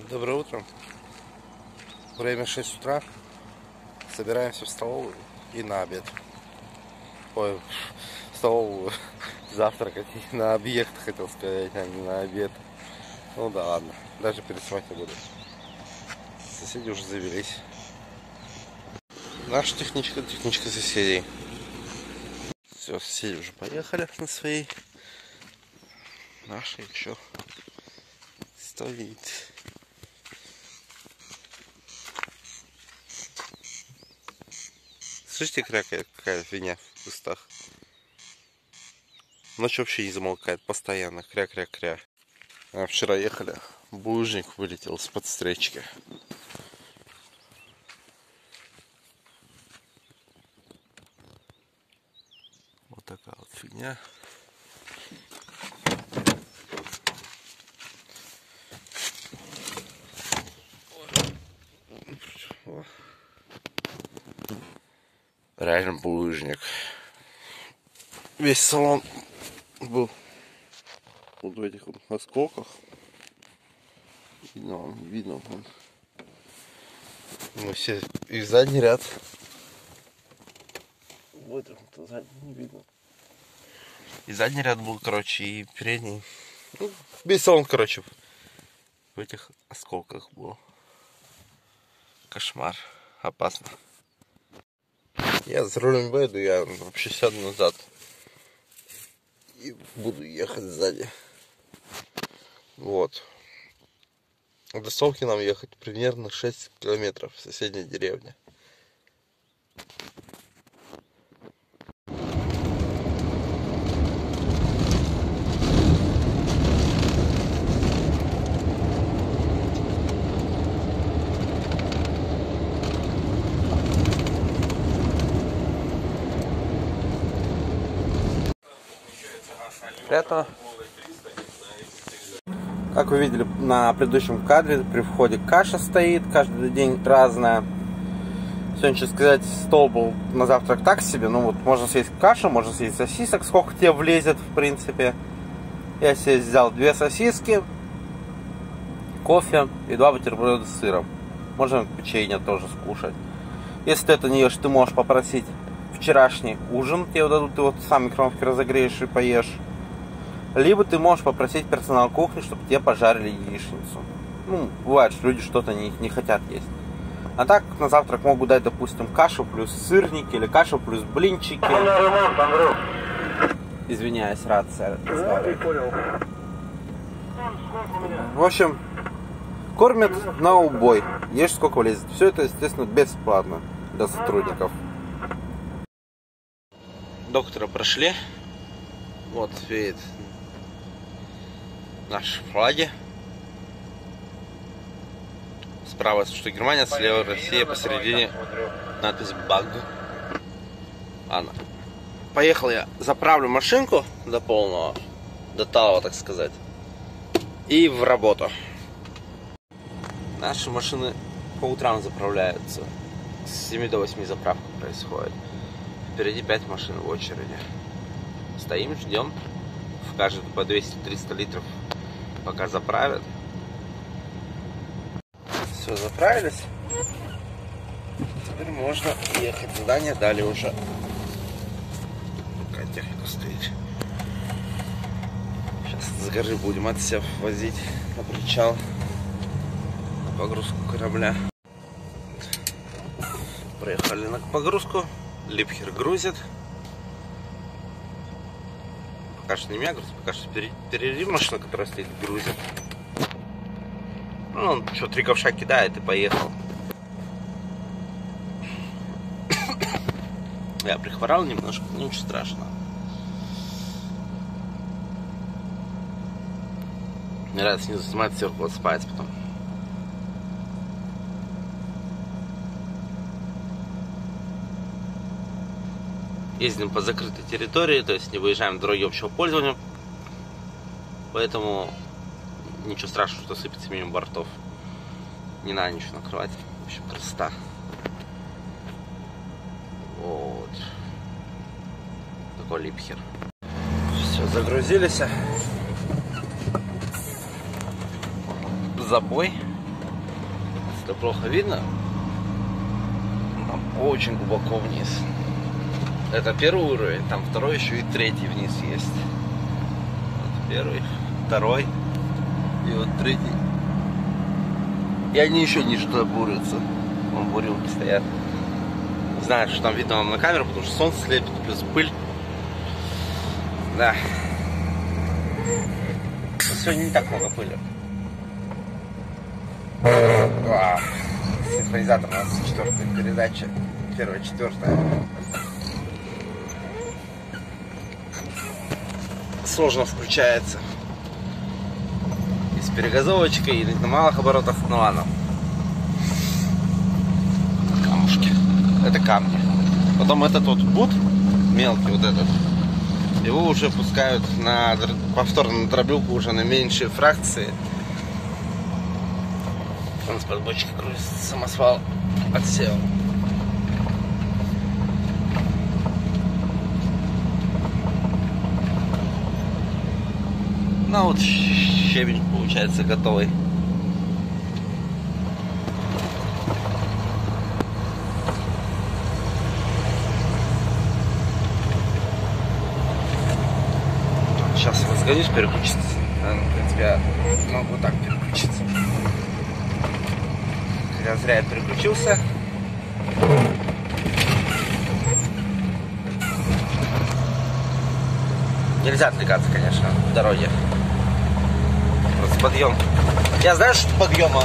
Доброе утро. Время 6 утра. Собираемся в столовую и на обед. Ой, в столовую завтракать. И на объект, хотел сказать, а не на обед. Ну да ладно, даже пересмотреть не буду. Соседи уже завелись. Наша техничка соседей. Все, соседи уже поехали на своей. Наша еще стоит. Слышите, крякает какая фигня в кустах? Ночью вообще не замолкает, постоянно кря-кря-кря. А вчера ехали, булыжник вылетел с-под встречки. Вот такая вот фигня. Реально булыжник. Весь салон был вот в этих вот осколках. Видно вон. Мы все и задний ряд. Вот это задний не видно. И задний ряд был, короче, и передний. Ну, весь салон, короче, в этих осколках был. Кошмар. Опасно. Я за рулем выйду, я вообще сяду назад. И буду ехать сзади. Вот. До Совки нам ехать примерно 6 километров в соседней деревне. Это, как вы видели на предыдущем кадре, при входе каша стоит, каждый день разная. Сегодня, честно сказать, стол был на завтрак так себе. Ну вот, можно съесть кашу, можно съесть сосисок, сколько тебе влезет, в принципе. Я себе взял 2 сосиски, кофе и 2 бутерброда с сыром. Можно печенье тоже скушать. Если ты это не ешь, ты можешь попросить вчерашний ужин, тебе дадут, ты вот сам микроволновке разогреешь и поешь. Либо ты можешь попросить персонал кухни, чтобы тебе пожарили яичницу. Ну, бывает, что люди что-то не хотят есть. А так на завтрак могут дать, допустим, кашу плюс сырники или кашу плюс блинчики. Извиняюсь, рация. В общем, кормят на убой. Ешь сколько влезет. Все это, естественно, бесплатно для сотрудников. Доктора прошли. Вот, видит. Наши флаги. Справа, что Германия, слева Россия, посередине надпись БАГ. Ладно. Поехал я, заправлю машинку до полного, до талого, так сказать. И в работу. Наши машины по утрам заправляются. С 7 до 8 заправка происходит. Впереди 5 машин в очереди. Стоим, ждем. В каждую по 200-300 литров, пока заправят. Все, заправились. Теперь можно ехать в здание. Далее уже какая техника стоит. Сейчас с горы будем отсев возить на причал, на погрузку корабля. Проехали на погрузку. Липхер грузит. Пока что не меня грузит, пока что впереди машина, которая стоит, грузит. Ну, он что, 3 ковша кидает и поехал. Я прихворал немножко, ничего страшного. Мне нравится снизу снимать, сверху вот спать потом. Ездим по закрытой территории, то есть не выезжаем в дороги общего пользования. Поэтому ничего страшного, что сыпется мимо бортов. Не надо ничего накрывать. В общем, красота. Вот. Такой Липхер. Все, загрузились. Забой. это плохо видно. Там очень глубоко вниз. Это первый уровень, там второй, еще и третий вниз есть. Вот первый, второй и вот третий. И они еще ниже туда бурятся. Вон бурилки стоят. Не знаю, что там видно вам на камеру, потому что солнце слепит, плюс пыль. Да. Но сегодня не так много пыли. Синхронизатор у нас 4-я передача. 1-я, 4-я. Сложно включается. И с перегазовочкой, и на малых оборотах, ну ладно. Камушки. Это камни. Потом этот вот бут, мелкий вот этот, его уже пускают на повторно на дробилку уже на меньшие фракции. У нас под бочкой крутится самосвал, отсел. Ну вот щебень получается готовый. Сейчас разгонюсь, переключиться. В принципе, я могу так переключиться. Я зря переключился. Нельзя отвлекаться, конечно, в дороге. Просто подъем. Я знаю, что подъема.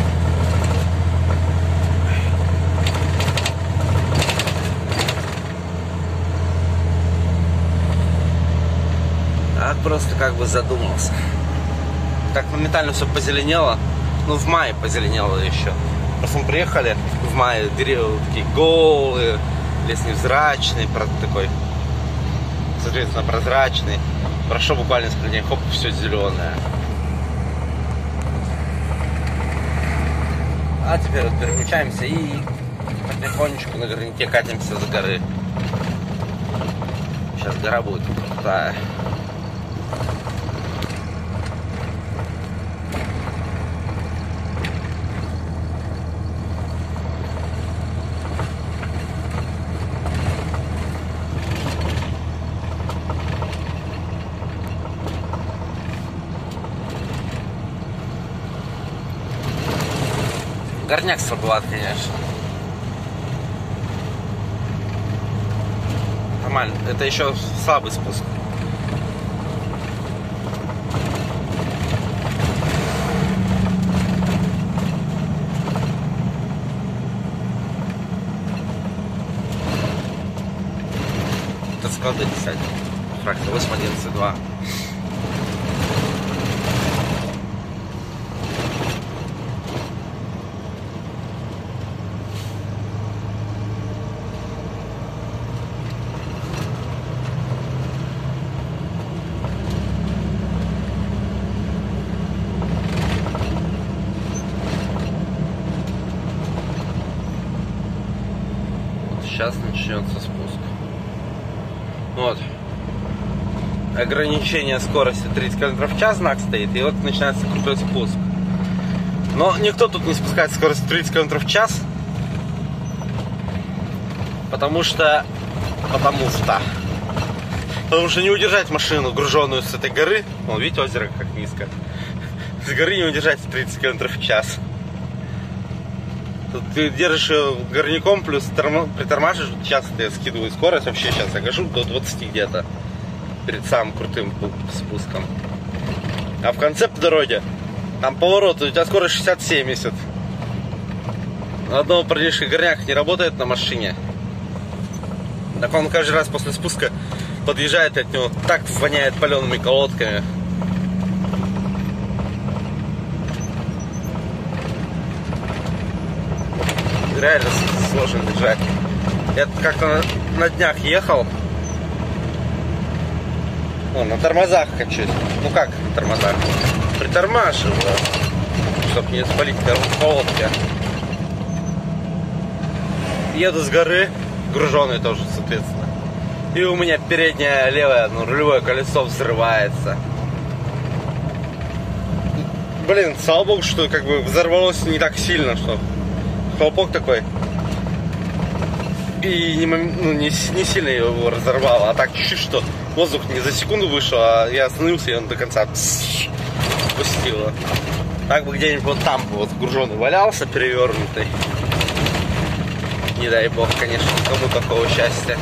А просто как бы задумался. Так моментально все позеленело. Ну, в мае позеленело еще. Просто мы приехали в мае, деревья такие голые, лес невзрачный, такой, соответственно, прозрачный. Прошло буквально несколько дней, хоп, все зеленое. А теперь вот переключаемся и потихонечку на горняке катимся за горы. Сейчас гора будет крутая. Горняк слабоват, конечно. Нормально. Это еще слабый спуск. Это склады, кстати. Фракция 8.11.2. Сейчас начнется спуск. Вот. Ограничение скорости 30 км в час знак стоит, и вот начинается крутой спуск. Но никто тут не спускает скорость 30 км в час. Потому что не удержать машину, груженную с этой горы. Вон, видите, озеро как низко. С горы не удержать 30 км в час. Тут ты держишь ее горняком, плюс притормаживаешь. Сейчас я скидываю скорость, вообще сейчас я гожу до 20 где-то. Перед самым крутым спуском. А в конце по дороге, там поворот, у тебя скорость 60-70. На одного парнишка горняк не работает на машине. Так он каждый раз после спуска подъезжает, от него так воняет палеными колодками. Реально сложно держать. Я как-то на днях ехал. На тормозах хочу. Ну как на тормозах? Притормаживаю, чтобы не спалить колодки. Еду с горы, груженый тоже, соответственно. И у меня переднее левое, рулевое колесо взрывается. Блин, слава богу, что как бы взорвалось не так сильно, что хлопок такой. И не сильно его разорвало, а так чуть-чуть, что воздух не за секунду вышел, а я остановился, и он до конца спустило. Так бы где-нибудь вот там вот груженый валялся, перевернутый. Не дай бог, конечно, кому такого счастья.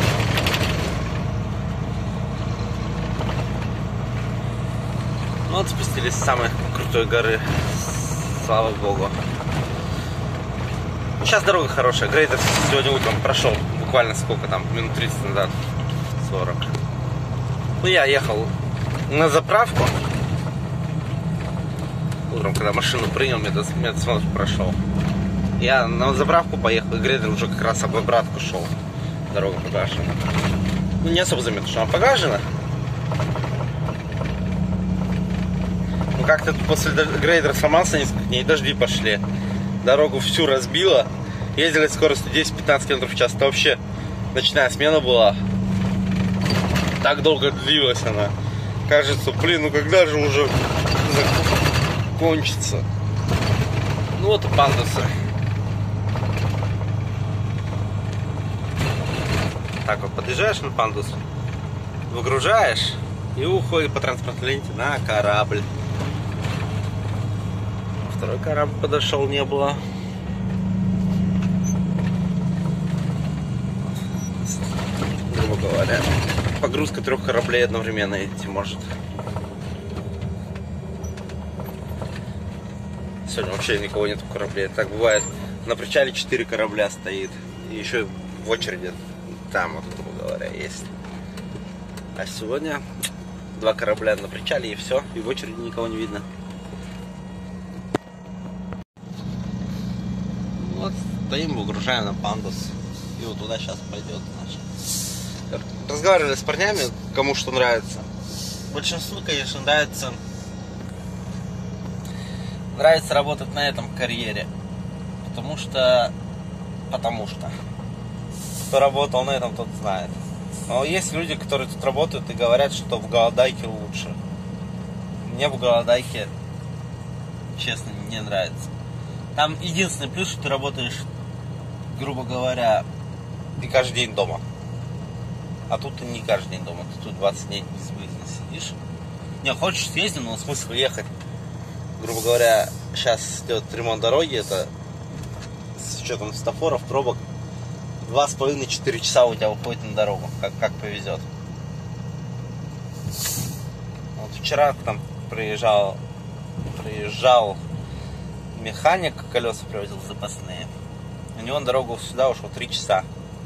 Ну вот спустились с самой крутой горы. Слава богу. Сейчас дорога хорошая. Грейдер сегодня утром прошел буквально сколько там, минут 30 назад, 40. Ну я ехал на заправку. Утром, когда машину принял, медосмотр прошел. Я на заправку поехал, и грейдер уже как раз об обратку шел. Дорога погашена. Ну не особо заметно, что она погашена. Ну как-то после грейдера сломался несколько дней, дожди пошли. Дорогу всю разбило. Ездили с скоростью 10-15 км в час. Это вообще ночная смена была. Так долго длилась она. Кажется, блин, ну когда же уже закончится? Ну вот и пандусы. Так вот, подъезжаешь на пандус, выгружаешь и уходит по транспортной ленте на корабль. Второй корабль подошел, не было. Грубо говоря, погрузка 3 кораблей одновременно идти может. Сегодня вообще никого нет в корабле. Так бывает, на причале 4 корабля стоит. И еще в очереди там, вот, грубо говоря, есть. А сегодня 2 корабля на причале и все. И в очереди никого не видно. Вот стоим, выгружаем на пандус. И вот туда сейчас пойдет наш. Разговаривали с парнями, кому что нравится. Большинству, конечно, нравится работать на этом карьере. Потому что кто работал на этом, тот знает. Но есть люди, которые тут работают и говорят, что в голодайке лучше. Мне в голодайке, честно, не нравится. Там единственный плюс, что ты работаешь, грубо говоря, ты каждый день дома. А тут ты не каждый день дома, ты тут 20 дней безвыездно сидишь. Не, хочешь съездить, но смысл ехать. Грубо говоря, сейчас идет ремонт дороги, это с учетом светофоров, пробок, 2,5-4 часа у тебя уходит на дорогу, как повезет. Вот вчера там приезжал механик, колеса привозил запасные. У него на дорогу сюда ушло 3 часа.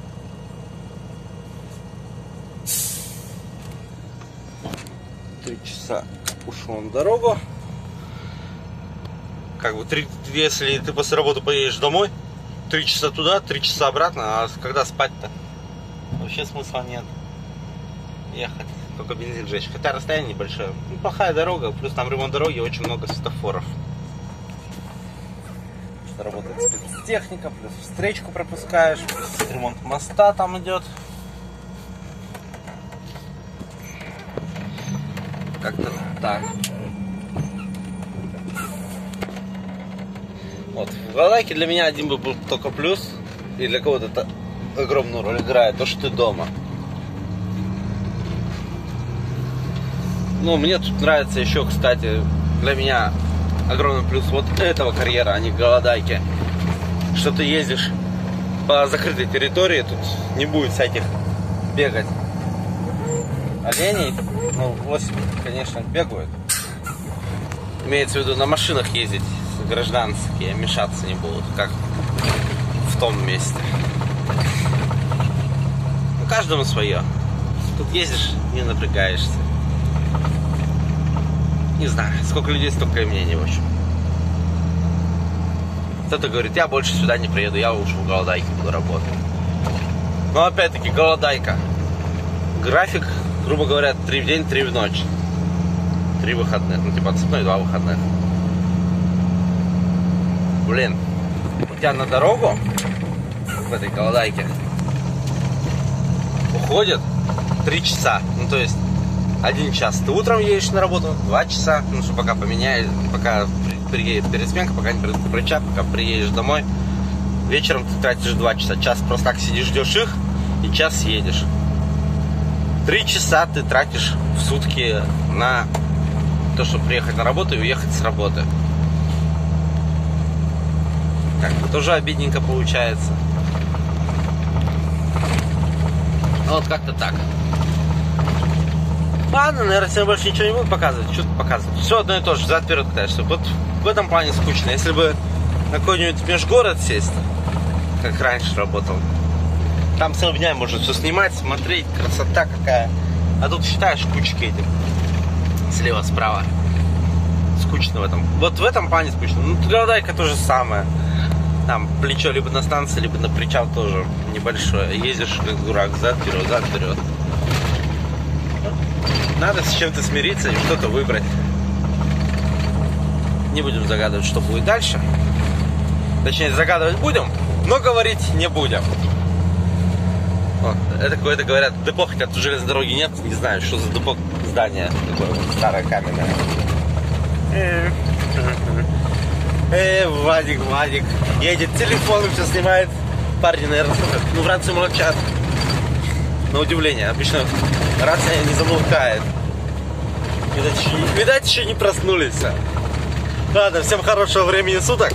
Ушло на дорогу. Как бы если ты после работы поедешь домой, 3 часа туда, 3 часа обратно, а когда спать-то? Вообще смысла нет ехать, только бензин жечь. Хотя расстояние небольшое. Неплохая дорога, плюс там ремонт дороги, очень много светофоров. Работает спецтехника, плюс встречку пропускаешь, плюс ремонт моста там идет. Как-то так. Вот. В голодайке для меня один был только плюс, и для кого-то это огромную роль играет, то, что ты дома. Ну, мне тут нравится еще, кстати, для меня огромный плюс вот этого карьера, а не голодайки. Что ты ездишь по закрытой территории, тут не будет всяких бегать оленей. Ну, лоси, конечно, бегают. Имеется в виду на машинах ездить гражданские, мешаться не будут, как в том месте. Ну, каждому свое. Тут ездишь, не напрягаешься. Не знаю, сколько людей, столько и мнений, в общем. Кто-то говорит, я больше сюда не приеду, я лучше в голодайке буду работать. Но опять-таки, голодайка. График, грубо говоря, 3 в день, 3 в ночь. 3 выходных, ну типа отцепной, 2 выходных. Блин, у тебя на дорогу в этой голодайке уходит 3 часа. Ну то есть 1 час ты утром едешь на работу, 2 часа, ну что пока поменяешь, пока приедет пересменка, пока не придут причап, пока приедешь домой, вечером ты тратишь 2 часа. Час просто так сидишь, ждешь их, и час едешь. 3 часа ты тратишь в сутки на то, чтобы приехать на работу и уехать с работы. Как бы тоже обидненько получается. Вот как-то так. Ладно, наверное, сегодня больше ничего не буду показывать. Что тут показывать? Все одно и то же, взад-вперед катаешься. Вот в этом плане скучно. Если бы на какой-нибудь межгород сесть, как раньше работал, там целыми днями можно все снимать, смотреть, красота какая. А тут считаешь кучки этих. Слева, справа. Скучно в этом. Вот в этом плане скучно. Ну, Тугардайка то же самое. Там плечо либо на станции, либо на причал тоже небольшое. Ездишь как дурак, зад-вперед, зад-вперед. Надо с чем-то смириться и что-то выбрать. Не будем загадывать, что будет дальше. Точнее, загадывать будем, но говорить не будем. Вот. Это какое-то, говорят, депо, хотя тут железной дороги нет. Не знаю, что за депо, здание такое вот, старое, каменное. Вадик едет, телефоном все снимает. Парни, наверное, ну, в рации молчат. На удивление, обычно рация не замолкает. Видать, еще не проснулись. Ладно, всем хорошего времени суток.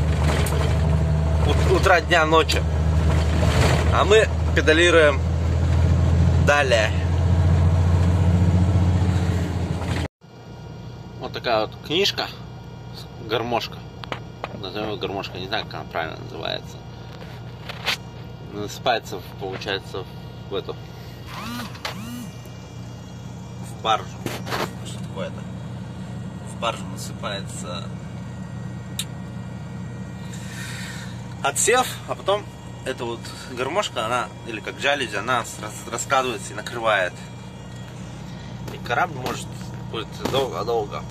Утра, дня, ночи. А мы педалируем далее. Вот такая вот книжка. Гармошка. Назовем ее гармошка, не знаю, как она правильно называется. Насыпается, получается, в эту, в баржу. Что такое-то? В баржу насыпается отсев, а потом эта вот гармошка, она, или как жалюзи, она раскладывается и накрывает. И корабль может быть долго-долго.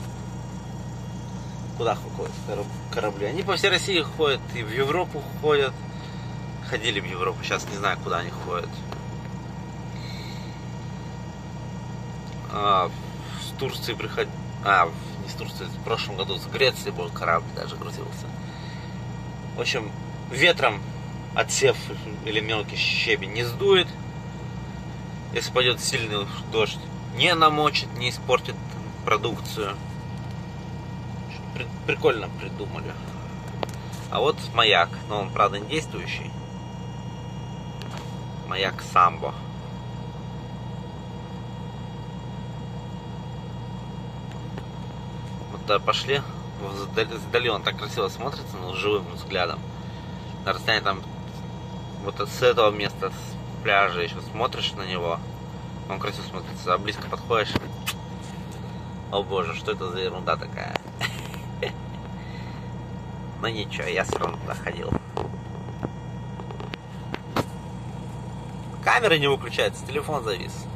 Куда ходят корабли? Они по всей России ходят, и в Европу ходят. Ходили в Европу, сейчас не знаю, куда они ходят. С Турции приходили. Не с Турции, в прошлом году с Греции был корабль, даже грузился. В общем, ветром отсев или мелкий щебень не сдует. Если пойдет сильный дождь, не намочит, не испортит продукцию. Прикольно придумали. А вот маяк, но он, правда, не действующий. Маяк Самбо. Вот туда пошли. Вдали он так красиво смотрится, но живым взглядом. На расстоянии там, вот с этого места, с пляжа, еще смотришь на него. Он красиво смотрится, а близко подходишь. О боже, что это за ерунда такая. Но ничего, я все равно туда ходил. Камера не выключается, телефон завис.